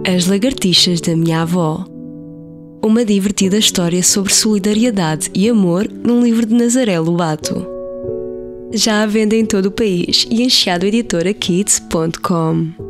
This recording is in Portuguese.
As Lagartixas da Minha Avó. Uma divertida história sobre solidariedade e amor num livro de Nazaré Lobato. Já à venda em todo o país e em chiadoeditora.kids.com.